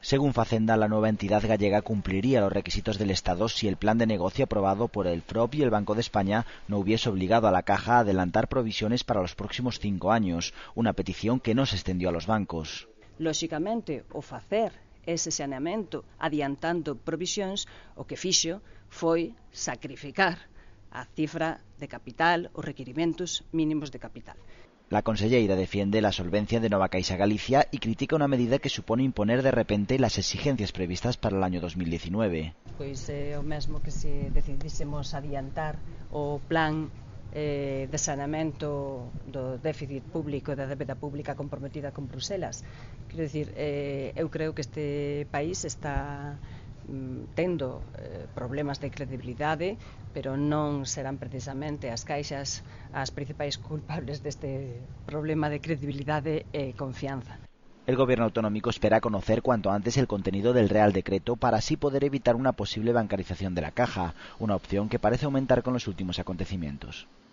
Según Facenda, la nueva entidad gallega cumpliría los requisitos del Estado si el plan de negocio aprobado por el FROP y el Banco de España no hubiese obligado a la Caja a adelantar provisiones para los próximos 5 años, una petición que no se extendió a los bancos. Lóxicamente, o facer ese saneamento adiantando provisións, o que fixo foi sacrificar a cifra de capital, os requirimentos mínimos de capital. La conselleira defiende la solvencia de Nova Caixa Galicia y critica una medida que supone imponer de repente las exigencias previstas para el año 2019. Pois é o mesmo que se decidísemos adiantar o plan de saneamento do déficit público e da débeda pública comprometida con Bruselas. Quero dicir, eu creo que este país está tendo problemas de credibilidade, pero non serán precisamente as caixas as principais culpables deste problema de credibilidade e confianza. El gobierno autonómico espera conocer cuanto antes el contenido del Real Decreto para así poder evitar una posible bancarización de la Caja, una opción que parece aumentar con los últimos acontecimientos.